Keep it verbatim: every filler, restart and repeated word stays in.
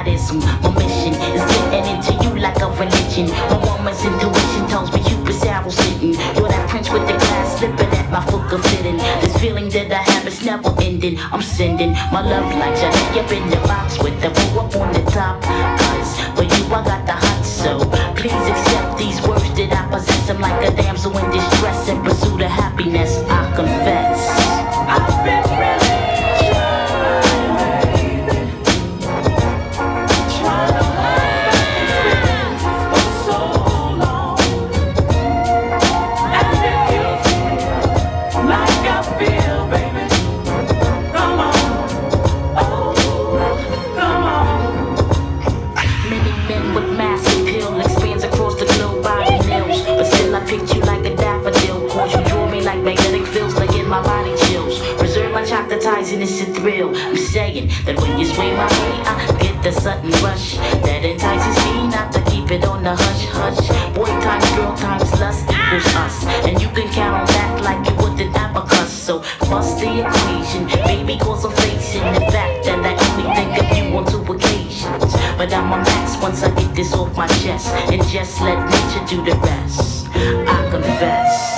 goddess. My mission is getting into you like a religion. My woman's intuition tells me Cupid's arrow sitting. You're that prince with the glass slipping at my foot of fitting. This feeling that I have is never ending. I'm sending my love like Johnny up in the box with the bow up on the top. Cause for you I got the hot, so please accept these words that I possess. I'm like a damsel in distress in pursuit of happiness. I confess I've been really and it's a thrill. I'm saying that when you sway my way, I get the sudden rush that entices me not to keep it on the hush hush. Boy times girl times lust equals us, and you can count on that like you would an abacus. So bust the equation, baby, cause I'm facing the fact that I only think of you on two occasions. But I'm a max once I get this off my chest, and just let nature do the rest. I confess